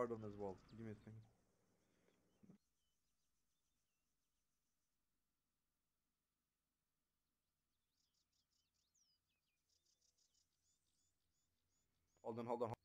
card on this wall. Give me a second. Hold on, hold on.